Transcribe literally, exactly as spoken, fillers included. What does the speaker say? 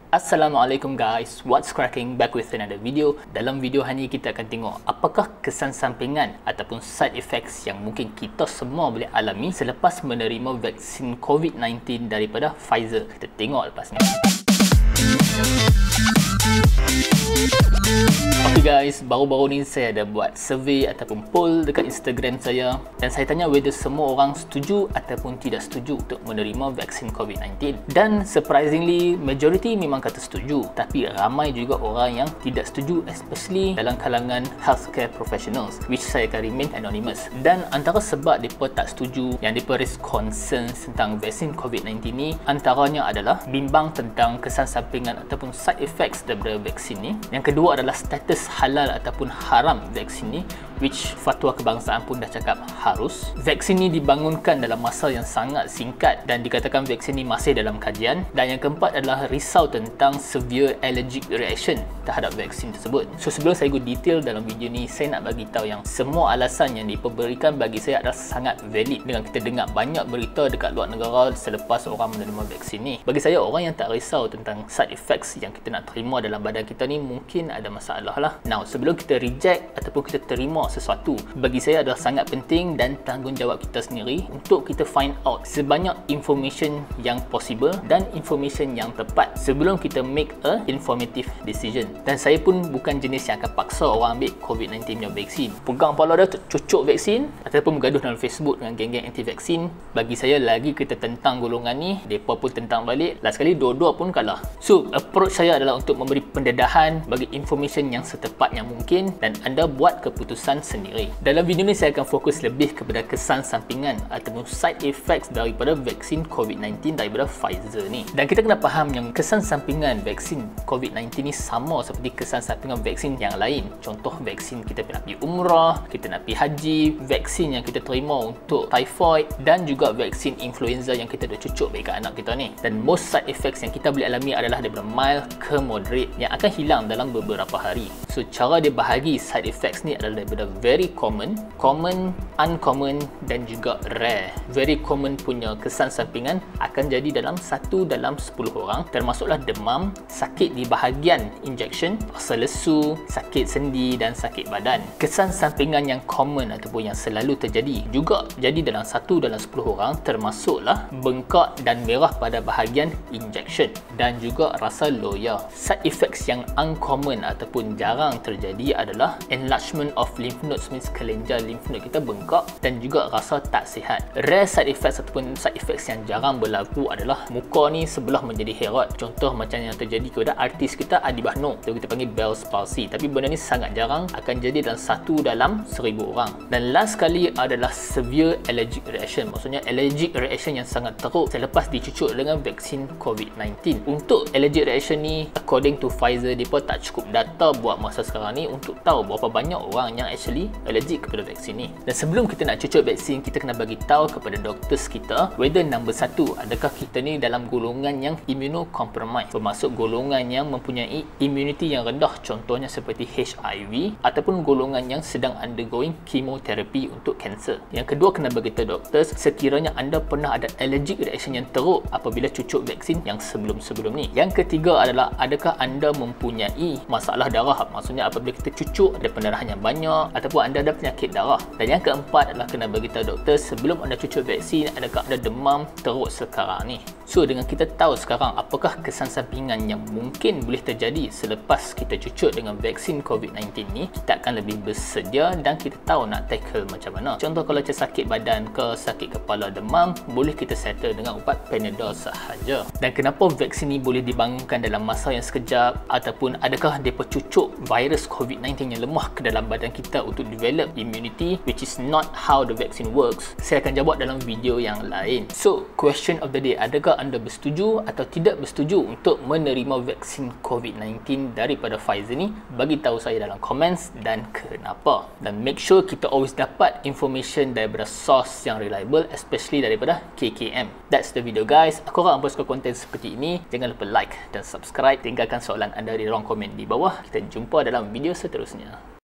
Assalamualaikum guys, what's cracking, back with another video. Dalam video hari ini kita akan tengok apakah kesan sampingan ataupun side effects yang mungkin kita semua boleh alami selepas menerima vaksin COVID sembilan belas daripada Pfizer. Kita tengok lepas ni. Ok guys, baru-baru ni saya ada buat survey ataupun poll dekat Instagram saya dan saya tanya whether semua orang setuju ataupun tidak setuju untuk menerima vaksin COVID sembilan belas. Dan surprisingly, majority memang kata setuju, tapi ramai juga orang yang tidak setuju, especially dalam kalangan healthcare professionals, which saya akan remain anonymous. Dan antara sebab mereka tak setuju, yang mereka raise concerns tentang vaksin COVID sembilan belas ni, antaranya adalah bimbang tentang kesan sampingan ataupun side effects daripada vaksin ni. Yang kedua adalah status halal ataupun haram vaksin ni, which fatwa kebangsaan pun dah cakap harus. Vaksin ni dibangunkan dalam masa yang sangat singkat dan dikatakan vaksin ni masih dalam kajian. Dan yang keempat adalah risau tentang severe allergic reaction terhadap vaksin tersebut. So sebelum saya go detail dalam video ni, saya nak bagi tahu yang semua alasan yang diberikan bagi saya adalah sangat valid dengan kita dengar banyak berita dekat luar negara selepas orang menerima vaksin ni. Bagi saya, orang yang tak risau tentang side effects yang kita nak terima dalam badan kita ni mungkin ada masalah lah. Now, sebelum kita reject ataupun kita terima sesuatu, bagi saya adalah sangat penting dan tanggungjawab kita sendiri untuk kita find out sebanyak information yang possible dan information yang tepat sebelum kita make a informative decision. Dan saya pun bukan jenis yang akan paksa orang ambil COVID sembilan belas punya vaksin. Pegang kepala dia, cucuk vaksin ataupun bergaduh dalam Facebook dengan geng-geng anti-vaksin. Bagi saya, lagi kita tentang golongan ni, mereka pun tentang balik. Last kali dua-dua pun kalah. So, approach saya adalah untuk memberi pendedahan, bagi information yang setepatnya mungkin dan anda buat keputusan sendiri. Dalam video ni saya akan fokus lebih kepada kesan sampingan ataupun side effects daripada vaksin COVID sembilan belas daripada Pfizer ni. Dan kita kena faham yang kesan sampingan vaksin COVID sembilan belas ni sama seperti kesan sampingan vaksin yang lain. Contoh, vaksin kita nak pergi umrah, kita nak pergi haji, vaksin yang kita terima untuk typhoid dan juga vaksin influenza yang kita dah cucuk bagi anak kita ni. Dan most side effects yang kita boleh alami adalah daripada mild ke moderate yang akan hilang dalam beberapa hari. So cara dia bahagi side effects ni adalah daripada very common, common, uncommon dan juga rare. Very common punya kesan sampingan akan jadi dalam satu dalam sepuluh orang, termasuklah demam, sakit di bahagian injection, rasa lesu, sakit sendi dan sakit badan. Kesan sampingan yang common ataupun yang selalu terjadi juga jadi dalam satu dalam sepuluh orang, termasuklah bengkak dan merah pada bahagian injection dan juga rasa loya. Side effects yang uncommon ataupun jarang terjadi adalah enlargement of lymph nodes, means kelenjar lymph node kita bengkak dan juga rasa tak sihat. Rare side effects ataupun side effects yang jarang berlaku adalah muka ni sebelah menjadi herot. Contoh macam yang terjadi kepada artis kita Adi Bahno, itu kita panggil Bell's palsy. Tapi benda ni sangat jarang, akan jadi dalam satu dalam seribu orang. Dan last kali adalah severe allergic reaction, maksudnya allergic reaction yang sangat teruk selepas dicucuk dengan vaksin COVID sembilan belas. Untuk allergic reaction ni, according to Pfizer, mereka tak cukup data buat masa sekarang ni untuk tahu berapa banyak orang yang actually allergic kepada vaksin ni. Dan sebelum kita nak cucuk vaksin, kita kena bagi tahu kepada doktor kita whether number satu, adakah kita ni dalam golongan yang immunocompromised, bermaksud golongan yang mempunyai immunity yang rendah, contohnya seperti H I V, ataupun golongan yang sedang undergoing chemotherapy untuk kanser. Yang kedua, kena bagi tahu doktor sekiranya anda pernah ada allergic reaction yang teruk apabila cucuk vaksin yang sebelum-sebelum ni. Yang ketiga adalah adakah anda mempunyai masalah darah, maksudnya apabila kita cucuk ada pendarahan yang banyak ataupun anda ada penyakit darah. Dan yang keempat adalah kena bagi tahu doktor sebelum anda cucuk vaksin adakah anda demam teruk sekarang ni. So dengan kita tahu sekarang apakah kesan sampingan yang mungkin boleh terjadi selepas kita cucuk dengan vaksin COVID sembilan belas ni, kita akan lebih bersedia dan kita tahu nak tackle macam mana. Contoh, kalau macam sakit badan ke, sakit kepala, demam, boleh kita settle dengan ubat Panadol sahaja. Dan kenapa vaksin ni boleh dibangunkan dalam masa yang sekejap, ataupun adakah mereka cucuk virus COVID sembilan belas yang lemah ke dalam badan kita untuk develop immunity, which is not how the vaccine works. Saya akan jawab dalam video yang lain. So, question of the day, adakah anda bersetuju atau tidak bersetuju untuk menerima vaksin COVID sembilan belas daripada Pfizer ni? Bagi tahu saya dalam comments dan kenapa. Dan make sure kita always dapat information daripada source yang reliable, especially daripada K K M. That's the video guys. Aku harap anda suka konten seperti ini. Jangan lupa like dan subscribe. Tinggalkan soalan anda di ruang komen di bawah. Kita jumpa dalam video seterusnya.